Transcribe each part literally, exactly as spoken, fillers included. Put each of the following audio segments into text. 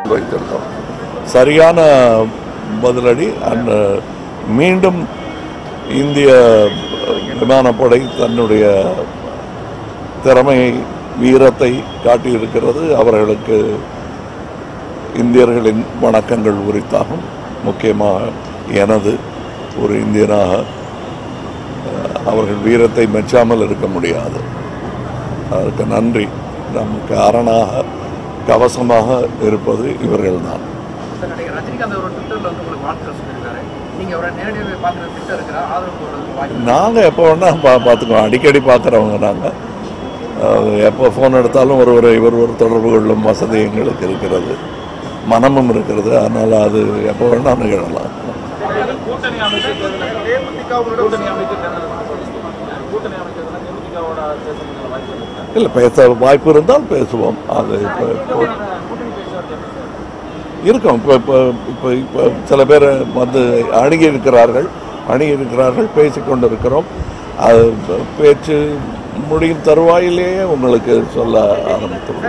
வைத்திருக்கோம். சரியான பதிலடி. அண்ட் மீண்டும் இந்திய விமானப்படை தன்னுடைய திறமையை வீரத்தை காட்டியிருக்கிறது. அவர்களுக்கு இந்தியர்களின் வணக்கங்கள் உரித்தாகும். முக்கியமாக எனது ஒரு இந்தியனாக அவர்கள் வீரத்தை மெச்சாமல் இருக்க முடியாது. அதற்கு நன்றி. நமக்கு அரணாக கவசமாக இருப்பது இவர்கள் தான். நாங்கள் எப்போ வேணால் பா பார்த்துக்குவோம். அடிக்கடி பார்க்குறவங்க நாங்கள். எப்போ ஃபோன் எடுத்தாலும் ஒருவரை இவர் ஒரு தொடர்பு கொள்ளும் வசதி எங்களுக்கு இருக்கிறது, மனமும் இருக்கிறது. அதனால் அது எப்போ வேணால் நிகழலாம். இல்லை, பேச வாய்ப்பு இருந்தால் பேசுவோம். அது இப்போ இருக்கும். இப்போ இப்போ இப்போ இப்போ சில பேர் வந்து அணுகி இருக்கிறார்கள் அணுகி இருக்கிறார்கள் பேசிக்கொண்டு இருக்கிறோம். அது பேச்சு முடியும் தருவாயிலேயே உங்களுக்கு சொல்ல ஆரம்பித்தோம்.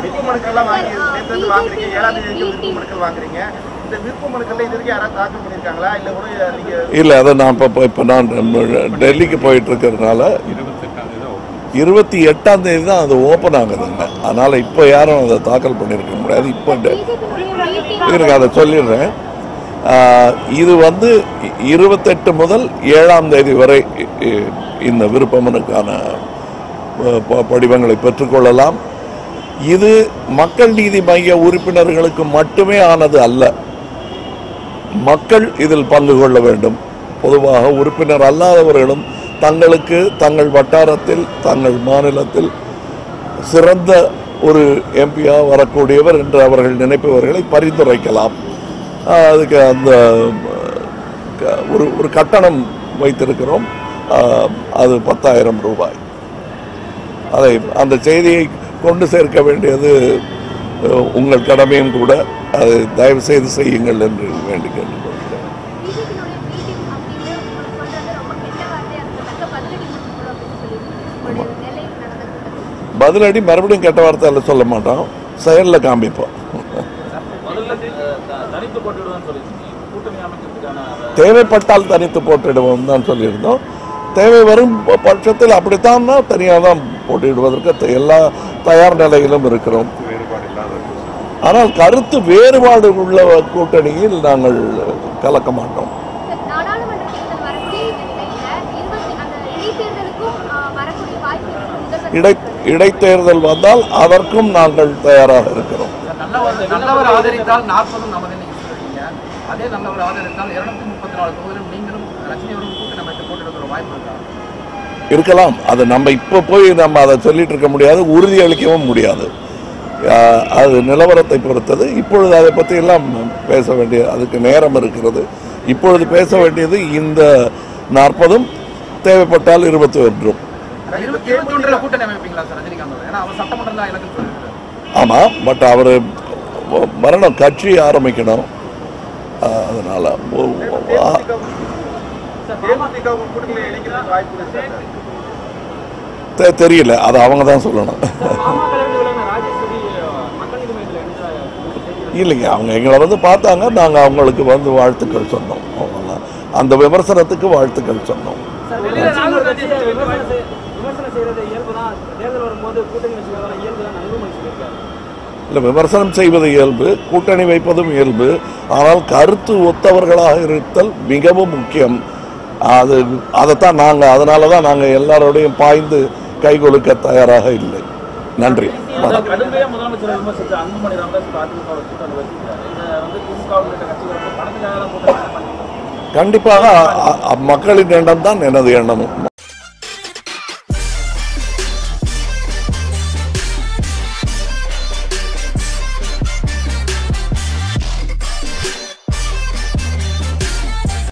இல்லை, அதை நான் இப்போ இப்போ நான் டெல்லிக்கு போயிட்டு இருக்கிறதுனால இருபத்தி எட்டாம் தேதி தான் அது ஓப்பன் ஆகுதுங்க. அதனால் இப்போ யாரும் அதை தாக்கல் பண்ணியிருக்க முடியாது. இப்போ இருக்கு, அதை சொல்லிடுறேன். இது வந்து இருபத்தெட்டு முதல் ஏழாம் தேதி வரை இந்த விருப்பமனுக்கான படிவங்களை பெற்றுக்கொள்ளலாம். இது மக்கள் நீதி மைய உறுப்பினர்களுக்கு மட்டுமே ஆனது அல்ல. மக்கள் இதில் பங்கு கொள்ள வேண்டும். பொதுவாக உறுப்பினர் அல்லாதவர்களும் தங்களுக்கு தங்கள் வட்டாரத்தில் தங்கள் மாநிலத்தில் சிறந்த ஒரு எம்பியாக வரக்கூடியவர் என்று அவர்கள் நினைப்பவர்களை பரிந்துரைக்கலாம். அதுக்கு அந்த ஒரு ஒரு கட்டணம் வைத்திருக்கிறோம். அது பத்தாயிரம் ரூபாய். அதை அந்த செய்தியை கொண்டு சேர்க்க வேண்டியது உங்கள் கடமையும் கூட. அதை தயவு செய்து செய்யுங்கள் என்று வேண்டி கேட்டுக்கொள்கிறேன். பதிலடி மறுபடியும் கெட்ட வார்த்தையில சொல்ல மாட்டோம், செயலில் காண்பிப்போம். தேவைப்பட்டால் தனித்து போட்டிடுவோம் தான் சொல்லியிருந்தோம். தேவை வரும் பட்சத்தில் அப்படித்தான் தனியாக தான் போட்டியிடுவதற்கு எல்லா தயார் நிலையிலும் இருக்கிறோம். ஆனால் கருத்து வேறுபாடு உள்ள கூட்டணியில் நாங்கள் கலக்க மாட்டோம். இடை இடைத்தேர்தல் வந்தால் அதற்கும் நாங்கள் தயாராக இருக்கிறோம். இருக்கலாம். அது நம்ம இப்போ போய் நம்ம அதை சொல்லிட்டு இருக்க முடியாது, உறுதி அளிக்கவும் முடியாது. அது நிலவரத்தை பொறுத்தது. இப்பொழுது அதை பற்றி எல்லாம் பேச வேண்டிய அதுக்கு நேரம் இருக்கிறது. இப்பொழுது பேச வேண்டியது இந்த நாற்பதும், தேவைப்பட்டால் இருபத்தி ஒன்றும். ஆமா, பட் அவரு வரணும், கட்சி ஆரம்பிக்கணும். அதனால தெரியல, அது அவங்க தான் சொல்லணும். இல்லைங்க, அவங்க எங்களை வந்து பார்த்தாங்க, நாங்கள் அவங்களுக்கு வந்து வாழ்த்துக்கள் சொன்னோம். அந்த விமர்சனத்துக்கு வாழ்த்துக்கள் சொன்னோம். இல்லை, விமர்சனம் செய்வது இயல்பு, கூட்டணி வைப்பதும் இயல்பு. ஆனால் கருத்து ஒத்தவர்களாக இருத்தல் மிகவும் முக்கியம். அது அதைத்தான் நாங்கள் அதனால தான் நாங்கள் எல்லாரோடையும் பாய்ந்து கை கொடுக்க தயாராக இல்லை. நன்றி. கண்டிப்பாக மக்களின் எண்ணம் தான் எனது எண்ணமும்.